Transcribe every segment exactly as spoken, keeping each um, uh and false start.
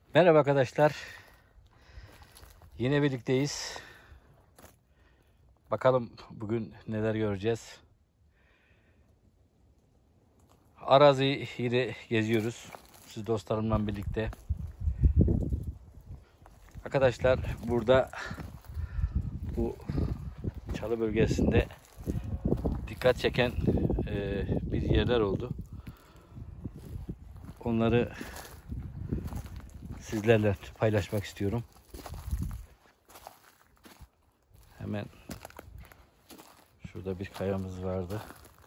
Merhaba arkadaşlar. Yine birlikteyiz. Bakalım bugün neler göreceğiz. Araziyi yine geziyoruz. Siz dostlarımla birlikte. Arkadaşlar burada bu çalı bölgesinde dikkat çeken e, bir yerler oldu. Onları sizlerle paylaşmak istiyorum. Hemen şurada bir kayamız vardı.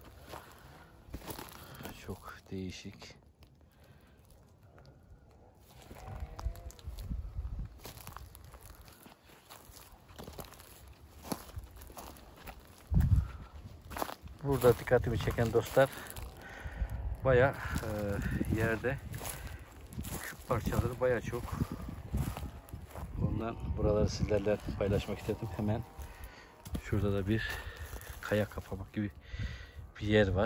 Çok değişik. Burada dikkatimi çeken dostlar, bayağı e, yerde küp parçaları bayağı çok. Ondan buraları sizlerle paylaşmak istedim. Hemen şurada da bir kaya kapamak gibi bir yer var.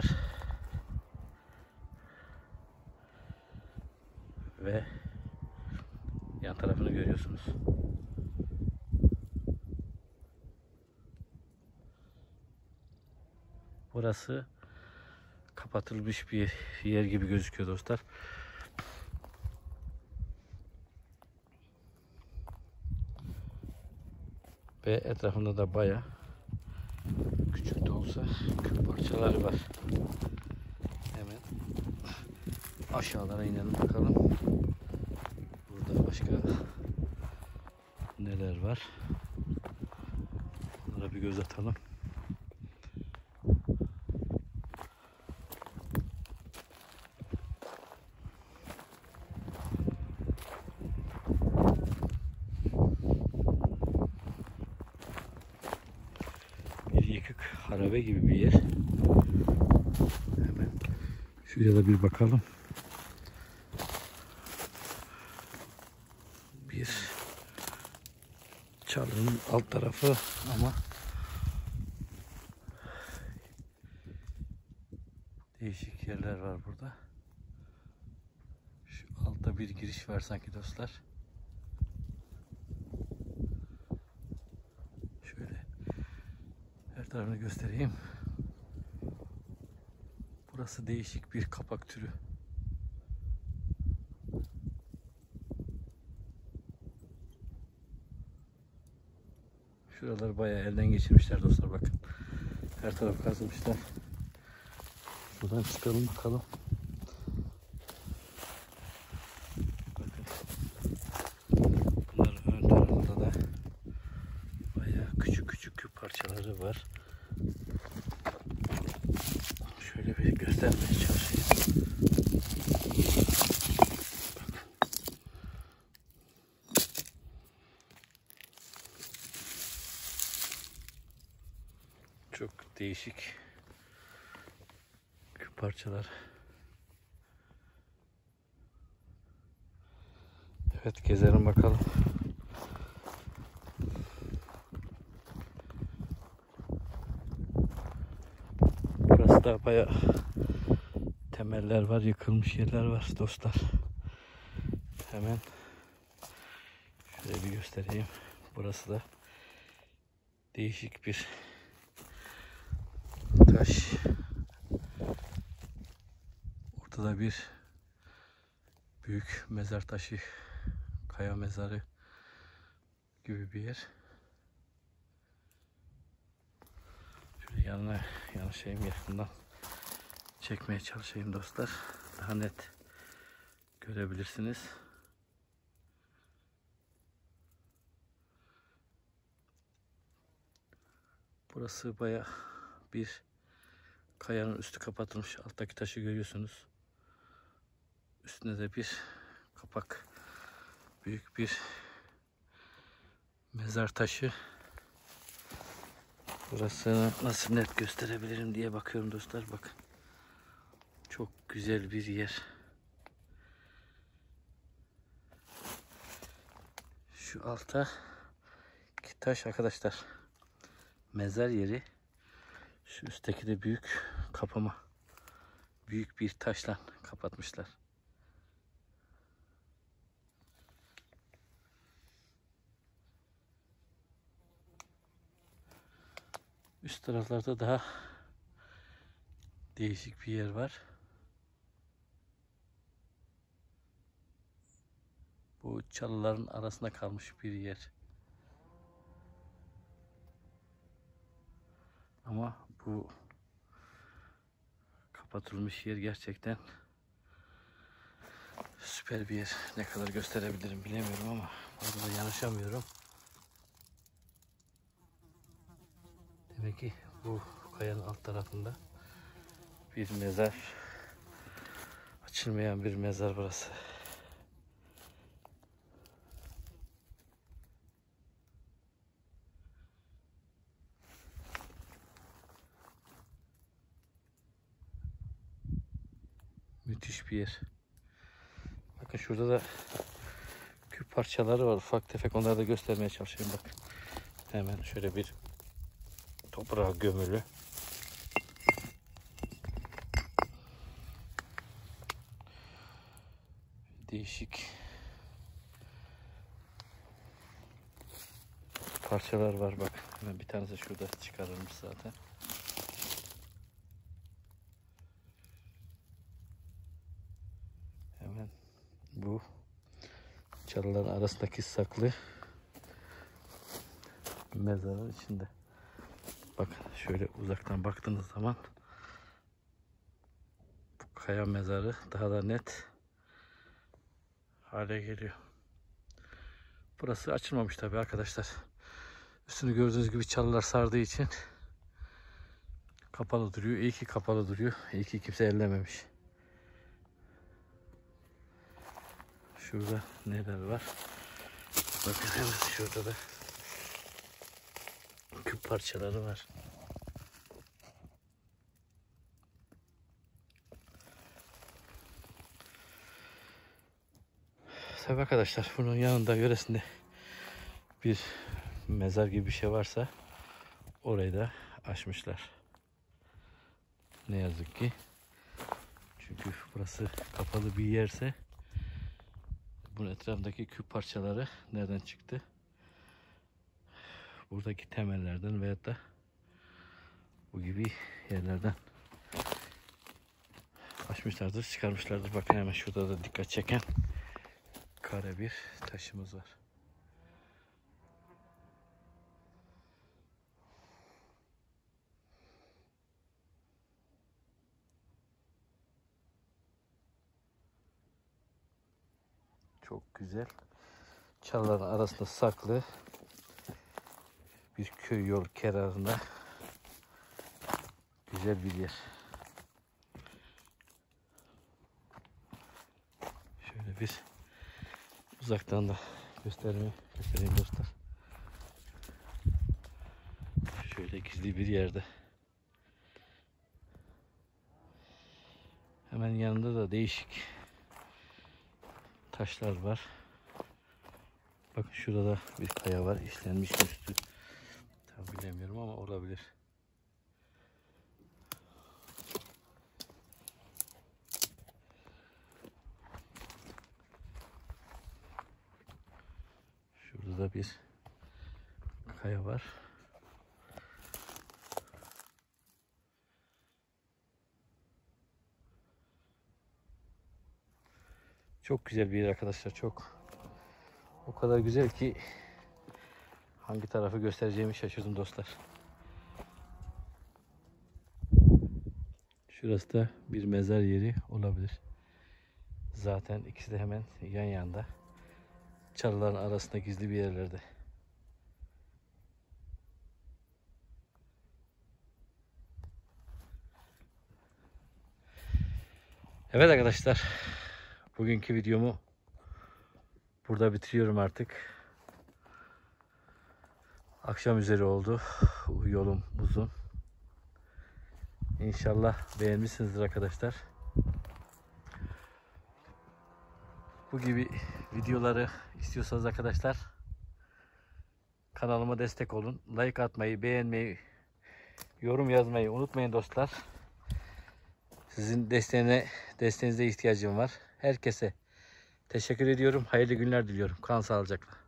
Ve yan tarafını görüyorsunuz. Burası kapatılmış bir yer gibi gözüküyor dostlar. Ve etrafında da bayağı küçük de olsa küp parçaları var. Hemen aşağılara inelim bakalım. Burada başka neler var? Bunlara bir göz atalım. Bir yıkık harabe gibi bir yer. Hemen şuraya da bir bakalım. Bir çalının alt tarafı ama değişik yerler var burada. Şu altta bir giriş var sanki dostlar. Şöyle her tarafını göstereyim. Burası değişik bir kapak türü. Şuraları bayağı elden geçirmişler dostlar, bakın. Her taraf kazımışlar. Buradan çıkalım bakalım. Bakın. Bunların ön tarafında da bayağı küçük küçük küp parçaları var. Şöyle bir göstermeye çalışayım. Çok değişik küp parçalar. Evet, gezelim bakalım. Burası da bayağı temeller var, yıkılmış yerler var dostlar. Hemen şöyle bir göstereyim. Burası da değişik bir taş. Ortada bir büyük mezar taşı, kaya mezarı gibi bir yer. Şöyle yanına yanaşayım, yakından çekmeye çalışayım dostlar. Daha net görebilirsiniz. Burası bayağı bir kayanın üstü kapatılmış. Alttaki taşı görüyorsunuz. Üstünde de bir kapak. Büyük bir mezar taşı. Burasını nasıl net gösterebilirim diye bakıyorum dostlar. Bakın. Çok güzel bir yer. Şu altta taş arkadaşlar. Mezar yeri. Şu üstteki de büyük kapama. Büyük bir taşla kapatmışlar. Üst taraflarda daha değişik bir yer var. Bu çalıların arasında kalmış bir yer. Ama bu kapatılmış yer gerçekten süper bir yer. Ne kadar gösterebilirim bilemiyorum ama orada da yanaşamıyorum. Demek ki bu kayanın alt tarafında bir mezar. Açılmayan bir mezar burası. Müthiş bir yer. Bakın şurada da küp parçaları var. Ufak tefek, onları da göstermeye çalışayım. Bak. Hemen şöyle bir toprağa gömülü. Değişik parçalar var bak. Hemen bir tanesi şurada çıkarılmış zaten. Hemen bu çalıların arasındaki saklı mezarın içinde. Bakın şöyle uzaktan baktığınız zaman bu kaya mezarı daha da net hale geliyor. Burası açılmamış tabii arkadaşlar. Üstünü gördüğünüz gibi çalılar sardığı için kapalı duruyor. İyi ki kapalı duruyor. İyi ki kimse ellememiş. Şurada neler var? Bakın hemen şurada da küp parçaları var. Tabii arkadaşlar, bunun yanında yöresinde bir mezar gibi bir şey varsa orayı da açmışlar. Ne yazık ki. Çünkü burası kapalı bir yerse bunun etrafındaki küp parçaları nereden çıktı? Buradaki temellerden veyahut da bu gibi yerlerden açmışlardır, çıkarmışlardır. Bakın hemen şurada da dikkat çeken kare bir taşımız var. Çok güzel. Çalıların arasında saklı bir köy yol kenarında güzel bir yer. Şöyle bir uzaktan da göstereyim, göstereyim dostlar. Şöyle gizli bir yerde. Hemen yanında da değişik taşlar var. Bakın şurada da bir kaya var, işlenmiş üstü. Tabi bilemiyorum ama olabilir. Şurada da bir kaya var. Çok güzel bir yer arkadaşlar, çok. O kadar güzel ki hangi tarafı göstereceğimi şaşırdım dostlar. Şurası da bir mezar yeri olabilir. Zaten ikisi de hemen yan yanda. Çalıların arasında gizli bir yerlerde. Evet arkadaşlar, bugünkü videomu burada bitiriyorum artık. Akşam üzeri oldu. Yolum uzun. İnşallah beğenmişsinizdir arkadaşlar. Bu gibi videoları istiyorsanız arkadaşlar kanalıma destek olun. Like atmayı, beğenmeyi, yorum yazmayı unutmayın dostlar. Sizin desteğine, desteğinize ihtiyacım var. Herkese teşekkür ediyorum. Hayırlı günler diliyorum. Kalın sağlıcakla.